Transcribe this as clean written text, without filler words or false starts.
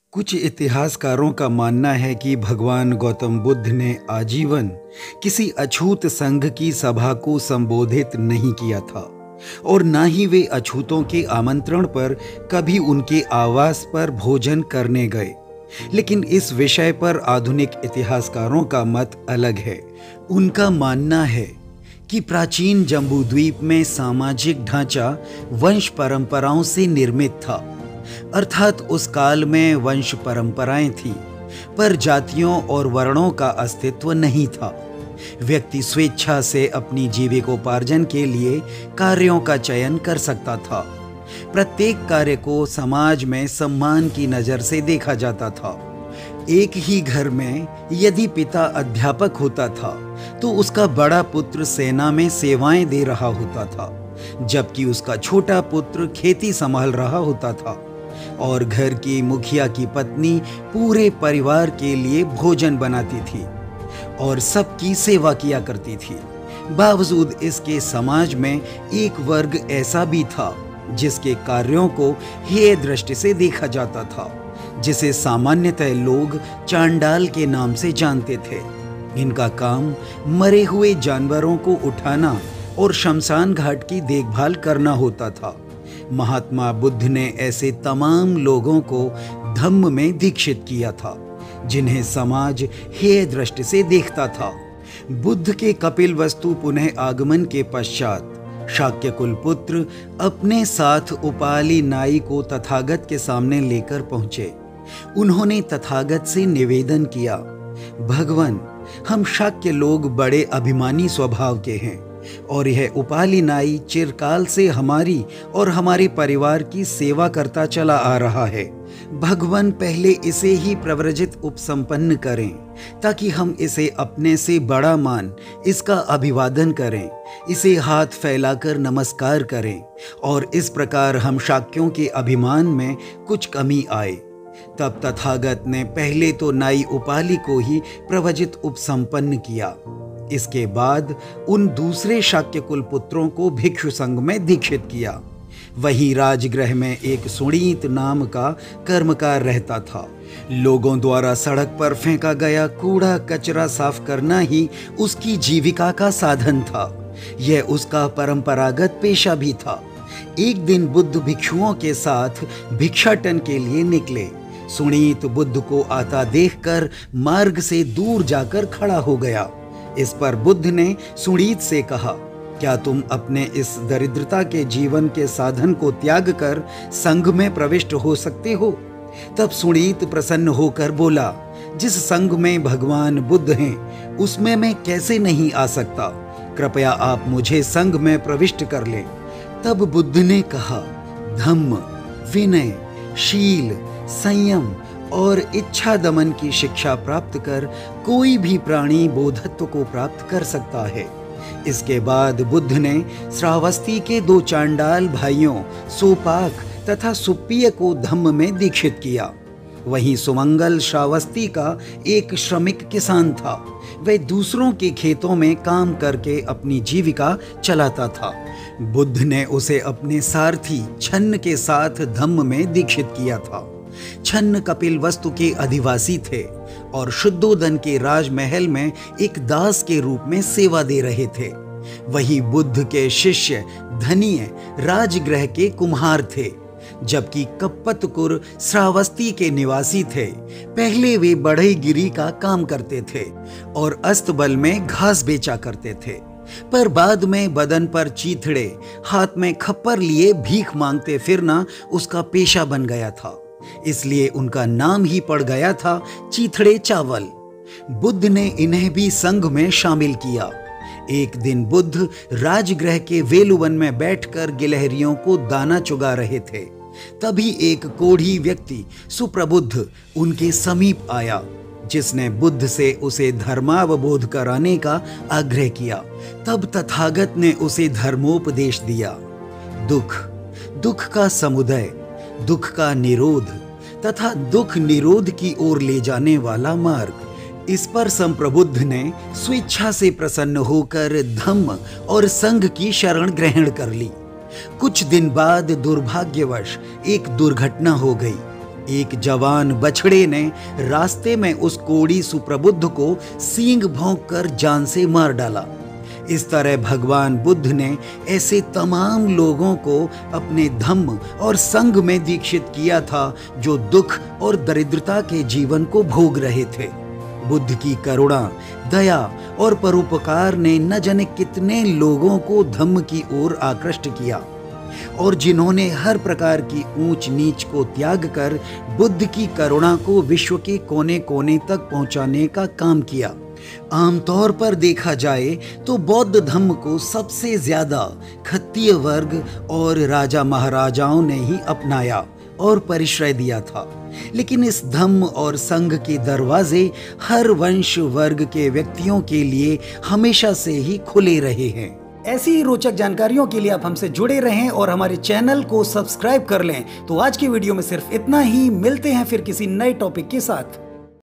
कुछ इतिहासकारों का मानना है कि भगवान गौतम बुद्ध ने आजीवन किसी अछूत संघ की सभा को संबोधित नहीं किया था और ना ही वे अछूतों के आमंत्रण पर कभी उनके आवास पर भोजन करने गए। लेकिन इस विषय पर आधुनिक इतिहासकारों का मत अलग है। उनका मानना है कि प्राचीन जम्बूद्वीप में सामाजिक ढांचा वंश परंपराओं से निर्मित था, अर्थात उस काल में वंश परंपराएं थीं, पर जातियों और वर्णों का अस्तित्व नहीं था। व्यक्ति स्वेच्छा से अपनी जीविकोपार्जन के लिए कार्यों का चयन कर सकता था। प्रत्येक कार्य को समाज में सम्मान की नज़र से देखा जाता था। एक ही घर में यदि पिता अध्यापक होता था तो उसका बड़ा पुत्र सेना में सेवाएं दे रहा होता था, जबकि उसका छोटा पुत्र खेती संभाल रहा होता था और घर की मुखिया की पत्नी पूरे परिवार के लिए भोजन बनाती थी और सबकी सेवा किया करती थी। बावजूद इसके समाज में एक वर्ग ऐसा भी था जिसके कार्यों को हेय दृष्टि से देखा जाता था, जिसे सामान्यतः लोग चांडाल के नाम से जानते थे। इनका काम मरे हुए जानवरों को उठाना और शमशान घाट की देखभाल करना होता था। महात्मा बुद्ध ने ऐसे तमाम लोगों को धम्म में दीक्षित किया था, जिन्हें समाज हेय दृष्टि से देखता था। बुद्ध के कपिलवस्तु पुनः आगमन के पश्चात शाक्य कुल पुत्र अपने साथ उपाली नाई को तथागत के सामने लेकर पहुंचे। उन्होंने तथागत से निवेदन किया, भगवान, हम शाक्य लोग बड़े अभिमानी स्वभाव के हैं और यह उपाली नाई चिरकाल से हमारी और हमारे परिवार की सेवा करता चला आ रहा है। भगवान पहले इसे ही प्रव्रजित उपसंपन्न करें ताकि हम इसे अपने से बड़ा मान इसका अभिवादन करें, इसे हाथ फैलाकर नमस्कार करें और इस प्रकार हम शाक्यों के अभिमान में कुछ कमी आए। तब तथागत ने पहले तो नाई उपाली को ही प्रवजित उपसंपन्न किया। इसके बाद उन दूसरे शाक्य कुल पुत्रों को भिक्षु संघ में दीक्षित किया। वहीं राजगृह में एक सुणीत नाम का कर्मकार रहता था। लोगों द्वारा सड़क पर फेंका गया कूड़ा कचरा साफ करना ही उसकी जीविका का साधन था। यह उसका परंपरागत पेशा भी था। एक दिन बुद्ध भिक्षुओं के साथ भिक्षाटन के लिए निकले। सुणीत बुद्ध को आता देखकर मार्ग से दूर जाकर खड़ा हो गया। इस पर बुद्ध ने सुणीत से कहा, क्या तुम अपने इस दरिद्रता के जीवन के साधन को त्याग कर संघ में प्रविष्ट हो सकते हो? तब सुणीत प्रसन्न होकर बोला, जिस संघ में भगवान बुद्ध हैं उसमें मैं कैसे नहीं आ सकता? कृपया आप मुझे संघ में प्रविष्ट कर लें। तब बुद्ध ने कहा, धम्म, विनय, शील, संयम और इच्छा दमन की शिक्षा प्राप्त कर कोई भी प्राणी बोधत्व को प्राप्त कर सकता है। इसके बाद बुद्ध ने श्रावस्ती के दो चांडाल भाइयों सोपाक तथा सुप्पिय को धम्म में दीक्षित किया। वहीं सुमंगल श्रावस्ती का एक श्रमिक किसान था। वह दूसरों के खेतों में काम करके अपनी जीविका चलाता था। बुद्ध ने उसे अपने सारथी छन्न के साथ धम्म में दीक्षित किया था। छन्न कपिलवस्तु के अधिवासी थे और शुद्धोदन के राजमहल में एक दास के रूप में सेवा दे रहे थे। वहीं बुद्ध के शिष्य धनीय राजगृह के कुम्हार थे, जबकि कप्पतकुर श्रावस्ती के निवासी थे। पहले वे बढ़ईगिरी का काम करते थे और अस्तबल में घास बेचा करते थे, पर बाद में बदन पर चीथड़े, हाथ में खप्पर लिए भीख मांगते फिरना उसका पेशा बन गया था। इसलिए उनका नाम ही पड़ गया था चीथड़े चावल। बुद्ध ने इन्हें भी संघ में शामिल किया। एक दिन बुद्ध राजगृह के वेलुवन में बैठकर गिलहरियों को दाना चुगा रहे थे। तभी एक कोढ़ी व्यक्ति सुप्रबुद्ध उनके समीप आया, जिसने बुद्ध से उसे धर्मावबोध कराने का आग्रह किया। तब तथागत ने उसे धर्मोपदेश दिया। दुख, दुख का समुदय, दुख का निरोध तथा दुख निरोध की ओर ले जाने वाला मार्ग। इस पर संप्रबुद्ध ने स्वेच्छा से प्रसन्न होकर धम्म और संघ की शरण ग्रहण कर ली। कुछ दिन बाद दुर्भाग्यवश एक दुर्घटना हो गई। एक जवान बछड़े ने रास्ते में उस कोढ़ी सुप्रबुद्ध को सींग भोंक कर जान से मार डाला। इस तरह भगवान बुद्ध ने ऐसे तमाम लोगों को अपने धम्म और संघ में दीक्षित किया था जो दुख और दरिद्रता के जीवन को भोग रहे थे। बुद्ध की करुणा, दया और परोपकार ने न जाने कितने लोगों को धम्म की ओर आकृष्ट किया और जिन्होंने हर प्रकार की ऊंच नीच को त्याग कर बुद्ध की करुणा को विश्व के कोने कोने तक पहुंचाने का काम किया। आमतौर पर देखा जाए तो बौद्ध धम्म को सबसे ज्यादा क्षत्रिय वर्ग और राजा महाराजाओं ने ही अपनाया और परिश्रय दिया था, लेकिन इस धम्म और संघ के दरवाजे हर वंश वर्ग के व्यक्तियों के लिए हमेशा से ही खुले रहे हैं। ऐसी ही रोचक जानकारियों के लिए आप हमसे जुड़े रहें और हमारे चैनल को सब्सक्राइब कर लें। तो आज की वीडियो में सिर्फ इतना ही, मिलते हैं फिर किसी नए टॉपिक के साथ।